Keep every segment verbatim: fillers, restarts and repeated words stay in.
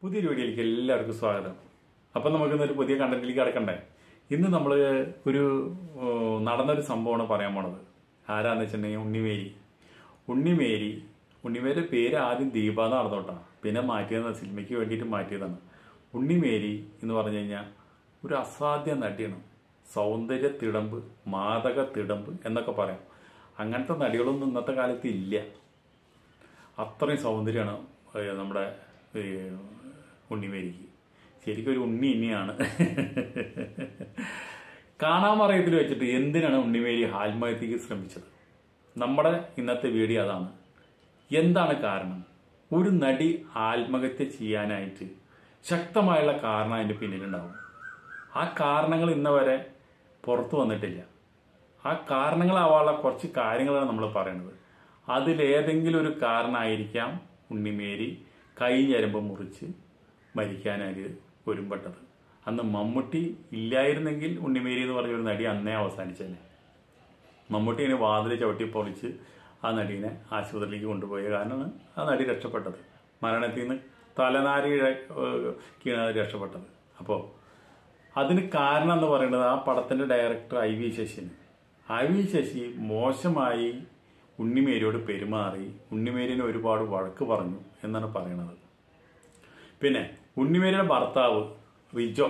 പുതിയൊരു വീഡിയോയിലേക്ക് എല്ലാവർക്കും സ്വാഗതം. അപ്പം നമുക്കിന്നൊരു പുതിയ കണ്ടന്റിലേക്ക് കിടക്കണ്ടേ. ഇന്ന് നമ്മൾ ഒരു നടന്നൊരു സംഭവമാണ് പറയാൻ പോണത്. ആരാന്ന് വെച്ചിട്ടുണ്ടെങ്കിൽ ഉണ്ണിമേരി ഉണ്ണിമേരി ഉണ്ണിമേരിയുടെ പേര് ആദ്യം ദീപ എന്ന് നടന്നോട്ടാ, പിന്നെ മാറ്റിയതാണ്, സിനിമയ്ക്ക് വേണ്ടിയിട്ട് മാറ്റിയതാണ്. ഉണ്ണിമേരി എന്ന് പറഞ്ഞു കഴിഞ്ഞാൽ ഒരു അസാധ്യ നടിയാണ്. സൗന്ദര്യ തിടമ്പ്, മാദക തിടമ്പ് എന്നൊക്കെ പറയാം. അങ്ങനത്തെ നടികളൊന്നും ഇന്നത്തെ കാലത്ത് ഇല്ല. അത്രയും സൗന്ദര്യമാണ് നമ്മുടെ ഉണ്ണിമേരിക്ക്. ശരിക്കും ഒരു ഉണ്ണി ഇനിയാണ്. കാണാമറയത്തിൽ വെച്ചിട്ട് എന്തിനാണ് ഉണ്ണിമേരി ആത്മഹത്യക്ക് ശ്രമിച്ചത്? നമ്മുടെ ഇന്നത്തെ വീഡിയോ അതാണ്. എന്താണ് കാരണം? ഒരു നടി ആത്മഹത്യ ചെയ്യാനായിട്ട് ശക്തമായുള്ള കാരണം അതിൻ്റെ പിന്നിലുണ്ടാവും. ആ കാരണങ്ങൾ ഇന്ന് വരെ പുറത്തു വന്നിട്ടില്ല. ആ കാരണങ്ങളാവാനുള്ള കുറച്ച് കാര്യങ്ങളാണ് നമ്മൾ പറയുന്നത്. അതിലേതെങ്കിലും ഒരു കാരണമായിരിക്കാം ഉണ്ണിമേരി കൈ ഞരമ്പ് മുറിച്ച് മരിക്കാനായിട്ട് ഒരുമ്പെട്ടത്. അന്ന് മമ്മൂട്ടി ഇല്ലായിരുന്നെങ്കിൽ ഉണ്ണിമേരി എന്ന് പറഞ്ഞൊരു നടി അന്നേ അവസാനിച്ചേനെ. മമ്മൂട്ടിനെ വാതിൽ ചവിട്ടി പൊളിച്ച് ആ നടീനെ ആശുപത്രിയിലേക്ക് കൊണ്ടുപോയ കാരണമാണ് ആ നടി രക്ഷപ്പെട്ടത്. മരണത്തിൽ നിന്ന് തലനാരി കീഴാണ് രക്ഷപ്പെട്ടത്. അപ്പോൾ അതിന് കാരണം എന്ന് പറയുന്നത് ആ പടത്തിൻ്റെ ഡയറക്ടർ ഐ വി ശശിന് ഐ വി ശശി മോശമായി ഉണ്ണിമേരിയോട് പെരുമാറി, ഉണ്ണിമേരിനെ ഒരുപാട് വഴക്ക് പറഞ്ഞു എന്നാണ് പറയുന്നത്. പിന്നെ ഉണ്ണിമേരിയുടെ ഭർത്താവ് റിജോ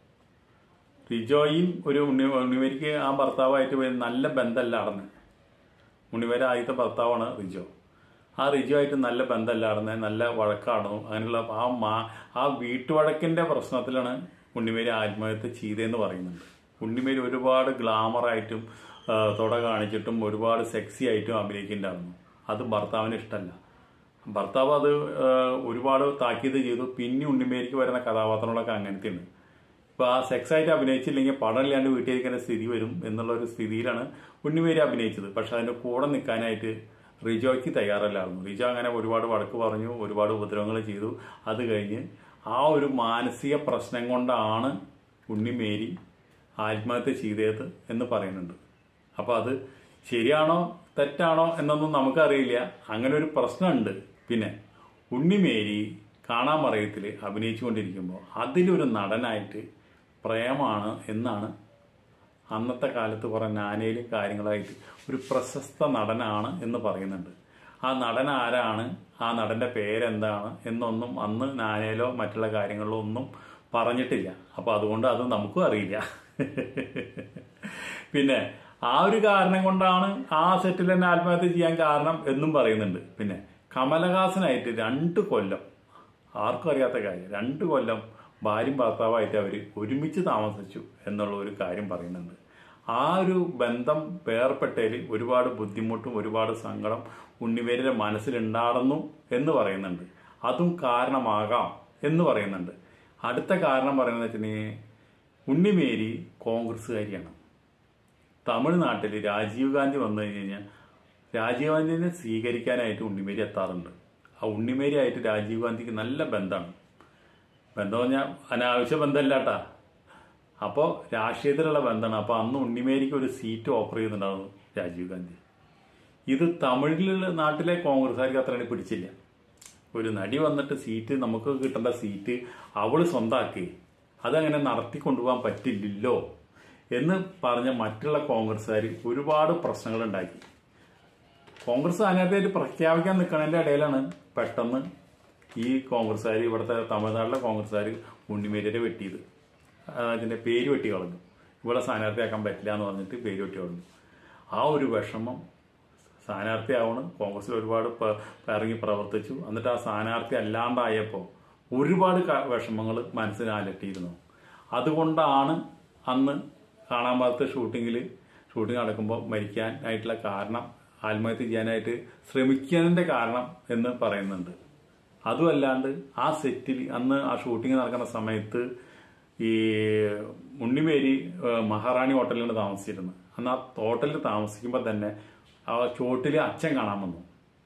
റിജോയും ഒരു ഉണ്ണി ഉണ്ണിമേരിക്ക് ആ ഭർത്താവായിട്ട് നല്ല ബന്ധമല്ല നടന്ന്. ഉണ്ണിമേരി ആദ്യത്തെ ഭർത്താവാണ് റിജോ. ആ റിജോ ആയിട്ട് നല്ല ബന്ധമല്ല നടന്ന്, നല്ല വഴക്കാടുന്നു. അങ്ങനെയുള്ള ആ മാ ആ വീട്ടുവഴക്കിൻ്റെ പ്രശ്നത്തിലാണ് ഉണ്ണിമേരി ആത്മഹത്യ ചെയ്തതെന്ന് പറയുന്നുണ്ട്. ഉണ്ണിമേരി ഒരുപാട് ഗ്ലാമറായിട്ടും തുട കാണിച്ചിട്ടും ഒരുപാട് സെക്സി ആയിട്ടും അഭിനയിക്കുന്നുണ്ടായിരുന്നു. അത് ഭർത്താവിന് ഇഷ്ടമല്ല. ഭർത്താവ് അത് ഒരുപാട് താക്കീത് ചെയ്തു. പിന്നെ ഉണ്ണിമേരിക്ക് വരുന്ന കഥാപാത്രങ്ങളൊക്കെ അങ്ങനത്തെയാണ്. ഇപ്പോൾ ആ സെക്സ് ആയിട്ട് അഭിനയിച്ചില്ലെങ്കിൽ പടം ഇല്ലാണ്ട് വീട്ടിലിരിക്കേണ്ട സ്ഥിതി വരും എന്നുള്ള ഒരു സ്ഥിതിയിലാണ് ഉണ്ണിമേരി അഭിനയിച്ചത്. പക്ഷെ അതിൻ്റെ കൂടെ നിൽക്കാനായിട്ട് റിജോയ്ക്ക് തയ്യാറല്ലായിരുന്നു. റിജോ അങ്ങനെ ഒരുപാട് വഴക്ക് പറഞ്ഞു, ഒരുപാട് ഉപദ്രവങ്ങൾ ചെയ്തു. അത് കഴിഞ്ഞ് ആ ഒരു മാനസിക പ്രശ്നം കൊണ്ടാണ് ഉണ്ണിമേരി ആത്മഹത്യ ചെയ്തത് എന്ന് പറയുന്നുണ്ട്. അപ്പോൾ അത് ശരിയാണോ തെറ്റാണോ എന്നൊന്നും നമുക്കറിയില്ല. അങ്ങനെ ഒരു പ്രശ്നമുണ്ട്. പിന്നെ ഉണ്ണിമേരി കാണാമറയത്തിൽ അഭിനയിച്ചുകൊണ്ടിരിക്കുമ്പോൾ അതിലൊരു നടനായിട്ട് പ്രേമാണ് എന്നാണ് അന്നത്തെ കാലത്ത് കുറേ നാനയിലും കാര്യങ്ങളായിട്ട് ഒരു പ്രശസ്ത നടനാണ് എന്ന് പറയുന്നുണ്ട്. ആ നടൻ ആരാണ്, ആ നടൻ്റെ പേരെന്താണ് എന്നൊന്നും അന്ന് നാനയിലോ മറ്റുള്ള കാര്യങ്ങളിലോ ഒന്നും പറഞ്ഞിട്ടില്ല. അപ്പോൾ അതുകൊണ്ട് അത് നമുക്കും അറിയില്ല. പിന്നെ ആ ഒരു കാരണം കൊണ്ടാണ് ആ സെറ്റിൽ തന്നെ ആത്മഹത്യ ചെയ്യാൻ കാരണം എന്നും പറയുന്നുണ്ട്. പിന്നെ കമലഹാസനായിട്ട് രണ്ട് കൊല്ലം, ആർക്കും അറിയാത്ത കാര്യം, രണ്ട് കൊല്ലം ഭാര്യയും ഭർത്താവായിട്ട് അവർ ഒരുമിച്ച് താമസിച്ചു എന്നുള്ള ഒരു കാര്യം പറയുന്നുണ്ട്. ആ ഒരു ബന്ധം വേർപ്പെട്ടതിൽ ഒരുപാട് ബുദ്ധിമുട്ടും ഒരുപാട് സങ്കടം ഉണ്ണിമേരിയുടെ മനസ്സിലുണ്ടായിരുന്നു എന്ന് പറയുന്നുണ്ട്. അതും കാരണമാകാം എന്ന് പറയുന്നുണ്ട്. അടുത്ത കാരണം പറയുന്നത് വെച്ചിട്ടുണ്ടെങ്കിൽ ഉണ്ണിമേരി കോൺഗ്രസ്സുകാരിയാണ്. തമിഴ്നാട്ടിൽ രാജീവ് ഗാന്ധി വന്നു കഴിഞ്ഞ് കഴിഞ്ഞാൽ രാജീവ് ഗാന്ധിനെ സ്വീകരിക്കാനായിട്ട് ഉണ്ണിമേരി എത്താറുണ്ട്. ആ ഉണ്ണിമേരി ആയിട്ട് രാജീവ് ഗാന്ധിക്ക് നല്ല ബന്ധമാണ്. ബന്ധം പറഞ്ഞാൽ അനാവശ്യ ബന്ധമല്ലാട്ടാ. അപ്പോൾ രാഷ്ട്രീയത്തിലുള്ള ബന്ധമാണ്. അപ്പോൾ അന്ന് ഉണ്ണിമേരിക്ക് ഒരു സീറ്റ് ഓഫർ ചെയ്യുന്നുണ്ടായിരുന്നു രാജീവ് ഗാന്ധി. ഇത് തമിഴിലുള്ള നാട്ടിലെ കോൺഗ്രസ്സുകാർക്ക് അത്രയും പിടിച്ചില്ല. ഒരു നടി വന്നിട്ട് സീറ്റ്, നമുക്ക് കിട്ടേണ്ട സീറ്റ് അവൾ സ്വന്തമാക്കി, അതങ്ങനെ നടത്തി കൊണ്ടുപോകാൻ പറ്റില്ലല്ലോ എന്ന് പറഞ്ഞ മറ്റുള്ള കോൺഗ്രസ്സുകാർ ഒരുപാട് പ്രശ്നങ്ങളുണ്ടാക്കി. കോൺഗ്രസ് സ്ഥാനാർത്ഥിയായിട്ട് പ്രഖ്യാപിക്കാൻ നിൽക്കുന്നതിൻ്റെ ഇടയിലാണ് പെട്ടെന്ന് ഈ കോൺഗ്രസ്സുകാർ, ഇവിടുത്തെ തമിഴ്നാട്ടിലെ കോൺഗ്രസ്സുകാർ ഉണ്ണിമേരിയെ വെട്ടിയത്. അതിൻ്റെ പേര് വെട്ടി കളഞ്ഞു. ഇവിടെ സ്ഥാനാർത്ഥിയാക്കാൻ പറ്റില്ല എന്ന് പറഞ്ഞിട്ട് പേര് വെട്ടി കളഞ്ഞു. ആ ഒരു വിഷമം സ്ഥാനാർത്ഥിയാവണം. കോൺഗ്രസ്സിൽ ഒരുപാട് ഇറങ്ങി പ്രവർത്തിച്ചു. എന്നിട്ട് ആ സ്ഥാനാർത്ഥി അല്ലാണ്ടായപ്പോൾ ഒരുപാട് വിഷമങ്ങൾ മനസ്സിൽ അലട്ടിയിരുന്നു. അതുകൊണ്ടാണ് അന്ന് കാണാൻ പാകത്ത് ഷൂട്ടിങ്ങിൽ ഷൂട്ടിങ് നടക്കുമ്പോൾ മരിക്കാനായിട്ടുള്ള കാരണം, ആത്മഹത്യ ചെയ്യാനായിട്ട് ശ്രമിക്കുന്നതിൻ്റെ കാരണം എന്ന് പറയുന്നുണ്ട്. അതുമല്ലാണ്ട് ആ സെറ്റിൽ അന്ന് ആ ഷൂട്ടിങ് നടക്കുന്ന സമയത്ത് ഈ ഉണ്ണിമേരി മഹാറാണി ഹോട്ടലിലാണ് താമസിച്ചിരുന്നത്. അന്ന് ആ ഹോട്ടലിൽ താമസിക്കുമ്പോൾ തന്നെ ആ ചോട്ടിൽ അച്ഛൻ കാണാൻ വന്നു.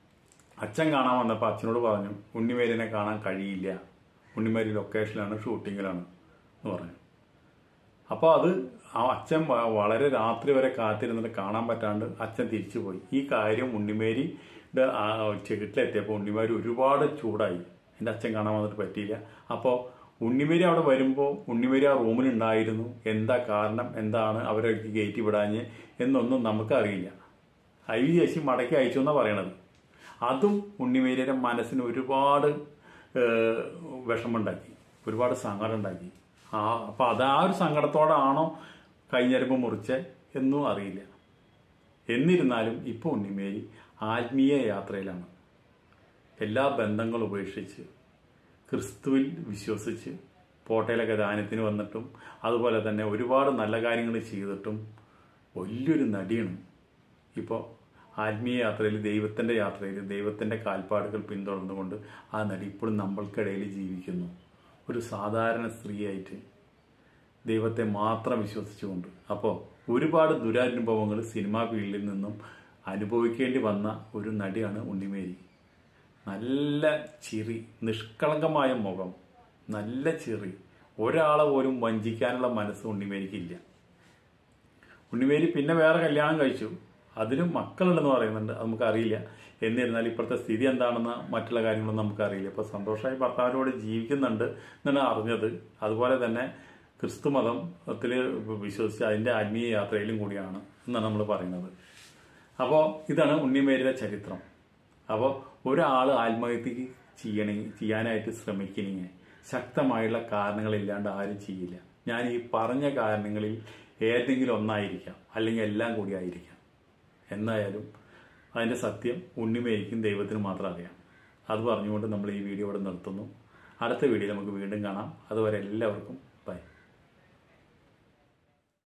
അച്ഛൻ കാണാൻ വന്നപ്പോൾ അച്ഛനോട് പറഞ്ഞു ഉണ്ണിമേരിനെ കാണാൻ കഴിയില്ല, ഉണ്ണിമേരി ലൊക്കേഷനിലാണ്, ഷൂട്ടിങ്ങിലാണ് എന്ന് പറഞ്ഞു. അപ്പോൾ അത് ആ അച്ഛൻ വളരെ രാത്രി വരെ കാത്തിരുന്നിട്ട് കാണാൻ പറ്റാണ്ട് അച്ഛൻ തിരിച്ചു പോയി. ഈ കാര്യം ഉണ്ണിമേരിയുടെ ചെകിട്ടിലെത്തിയപ്പോൾ ഉണ്ണിമേരി ഒരുപാട് ചൂടായി. എൻ്റെ അച്ഛൻ കാണാൻ വന്നിട്ട് പറ്റിയില്ല. അപ്പോൾ ഉണ്ണിമേരി അവിടെ വരുമ്പോൾ ഉണ്ണിമേരി ആ റൂമിലുണ്ടായിരുന്നു. എന്താ കാരണം, എന്താണ് അവരെ ഗേറ്റ് വിടാഞ്ഞ് എന്നൊന്നും നമുക്കറിയില്ല. ഐ വി ചേച്ചി മടക്കി അയച്ചു എന്നാണ് പറയണത്. അതും ഉണ്ണിമേരിയുടെ മനസ്സിന് ഒരുപാട് വിഷമമുണ്ടാക്കി, ഒരുപാട് സങ്കടം ഉണ്ടാക്കി. ആ അപ്പം അത് ആ ഒരു സങ്കടത്തോടാണോ കൈഞ്ഞരമ്പ് മുറിച്ചേ എന്നും അറിയില്ല. എന്നിരുന്നാലും ഇപ്പോൾ ഉണ്ണിമേരി ആത്മീയ യാത്രയിലാണ്. എല്ലാ ബന്ധങ്ങളും ഉപേക്ഷിച്ച് ക്രിസ്തുവിൽ വിശ്വസിച്ച് പോട്ടയിലൊക്കെ ദാനത്തിന് വന്നിട്ടും അതുപോലെ തന്നെ ഒരുപാട് നല്ല കാര്യങ്ങൾ ചെയ്തിട്ടും വലിയൊരു നടിയാണ്. ഇപ്പോൾ ആത്മീയ യാത്രയിൽ, ദൈവത്തിൻ്റെ യാത്രയിൽ, ദൈവത്തിൻ്റെ കാൽപ്പാടുകൾ പിന്തുടർന്നുകൊണ്ട് ആ നടി ഇപ്പോഴും നമ്മൾക്കിടയിൽ ജീവിക്കുന്നു. ഒരു സാധാരണ സ്ത്രീയായിട്ട് ദൈവത്തെ മാത്രം വിശ്വസിച്ചുകൊണ്ട്. അപ്പോൾ ഒരുപാട് ദുരനുഭവങ്ങൾ സിനിമാ ഫീൽഡിൽ നിന്നും അനുഭവിക്കേണ്ടി വന്ന ഒരു നടിയാണ് ഉണ്ണിമേരി. നല്ല ചിരി, നിഷ്കളങ്കമായ മുഖം, നല്ല ചിരി, ഒരാളെ പോലും വഞ്ചിക്കാനുള്ള മനസ്സ് ഉണ്ണിമേരിക്കില്ല. ഉണ്ണിമേരി പിന്നെ വേറെ കല്യാണം കഴിച്ചു, അതിലും മക്കളുണ്ടെന്ന് പറയുന്നുണ്ട്, അത് നമുക്കറിയില്ല. എന്നിരുന്നാൽ ഇപ്പോഴത്തെ സ്ഥിതി എന്താണെന്ന് മറ്റുള്ള കാര്യങ്ങളൊന്നും നമുക്കറിയില്ല. ഇപ്പോൾ സന്തോഷമായി ഭർത്താവിനോട് ജീവിക്കുന്നുണ്ട് എന്നാണ് അറിഞ്ഞത്. അതുപോലെ തന്നെ ക്രിസ്തു മതത്തിൽ വിശ്വസിച്ച് അതിൻ്റെ ആത്മീയ യാത്രയിലും കൂടിയാണ് എന്നാണ് നമ്മൾ പറയുന്നത്. അപ്പോൾ ഇതാണ് ഉണ്ണിമേരിയുടെ ചരിത്രം. അപ്പോൾ ഒരാൾ ആത്മഹത്യക്ക് ചെയ്യണമെങ്കിൽ, ചെയ്യാനായിട്ട് ശ്രമിക്കണമെങ്കിൽ ശക്തമായുള്ള കാരണങ്ങളില്ലാണ്ട് ആരും ചെയ്യില്ല. ഞാൻ ഈ പറഞ്ഞ കാരണങ്ങളിൽ ഏതെങ്കിലും ഒന്നായിരിക്കാം, അല്ലെങ്കിൽ എല്ലാം കൂടി ആയിരിക്കാം. എന്നായാലും അതിൻ്റെ സത്യം ഉണ്ണിമേരിക്കും ദൈവത്തിനും മാത്രം അറിയാം. അത് പറഞ്ഞുകൊണ്ട് നമ്മൾ ഈ വീഡിയോ ഇവിടെ നിർത്തുന്നു. അടുത്ത വീഡിയോ നമുക്ക് വീണ്ടും കാണാം. അതുവരെ എല്ലാവർക്കും